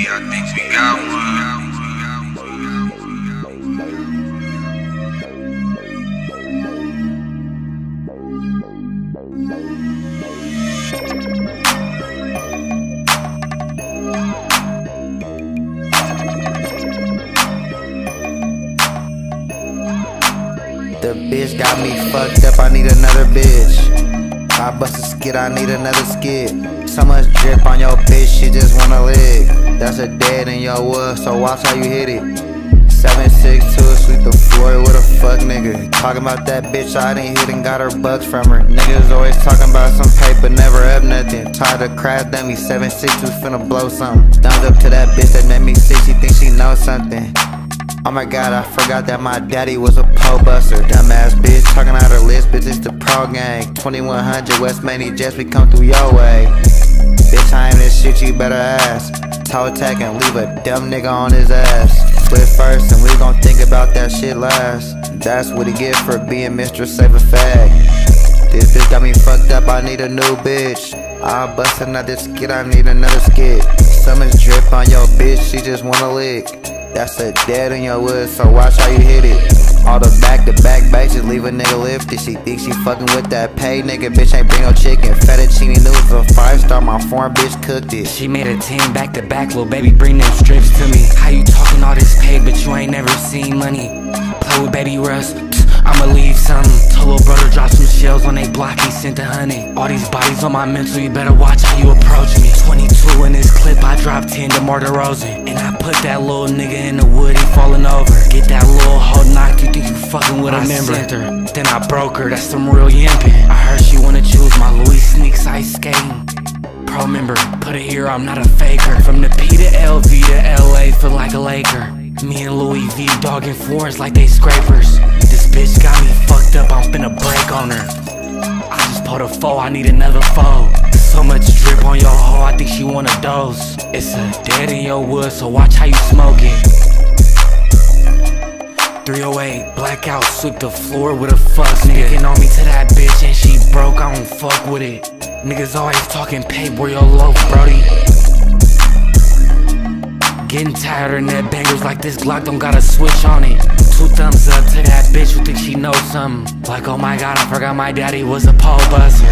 I think we got one. The bitch got me fucked up, I need another bitch. I bust a skid, I need another skid. So much drip on your bitch, she just wanna lick. That's a dead in your wood, so watch how you hit it. 7'6" sweep the floor with a fuck nigga. Talking about that bitch I didn't hit and got her bucks from her. Niggas always talking about some paper, never up nothing. Tired of crash dummy, 7'6" finna blow something. Thumbs up to that bitch that made me sick, she thinks she knows something. Oh my god, I forgot that my daddy was a pole buster. Dumbass bitch, talking out her list, bitch, it's the pro gang. 2100 West Many Jets, we come through your way. Bitch, I ain't this shit, you better ask. Toe attack and leave a dumb nigga on his ass. Split first and we gon' think about that shit last. That's what he get for being Mr. Save a Fag. This bitch got me fucked up, I need a new bitch. I'll bust another skid, I need another skid. So much drip on your bitch, she just wanna lick. That's a dead in your wood, so watch how you hit it. All the back-to-back bases leave a nigga lifted. She thinks she fucking with that pay, nigga, bitch ain't bring no chicken. Fettuccine noodles, a 5-star, my foreign bitch cooked it. She made a 10 back-to-back, little baby, bring them strips to me. How you talking all this pay, but you ain't never seen money? Play with baby Russ, I'ma leave something. Told little brother drop some shells on they block, he sent the honey. All these bodies on my mental, you better watch how you approach me. 22 in this clip, I dropped 10 to Marta Rosen. And I put that little nigga in the wood, he falling over. Get that little hoe knocked, you think you fucking with a member. Then I broke her, that's some real yampin'. I heard she wanna choose my Louis sneaks ice skating. Pro member, put it here, I'm not a faker. From the P to LV to LA, feel like a Laker. Me and Louis V dogging Florence like they scrapers. This bitch got me fucked up, I'm finna break on her. I just pulled a foe, I need another foe. So much drip on your hoe, I think she want a dose. It's a dead in your wood, so watch how you smoke it. 308, blackout, sweep the floor with a fuck nigga. Sticking on me to that bitch and she broke, I don't fuck with it. Niggas always talking pay, where your loaf, brody. Getting tired of net bangers like this Glock don't got a switch on it. 2 thumbs up to that bitch who thinks she knows something. Like, oh my god, I forgot my daddy was a pole buster.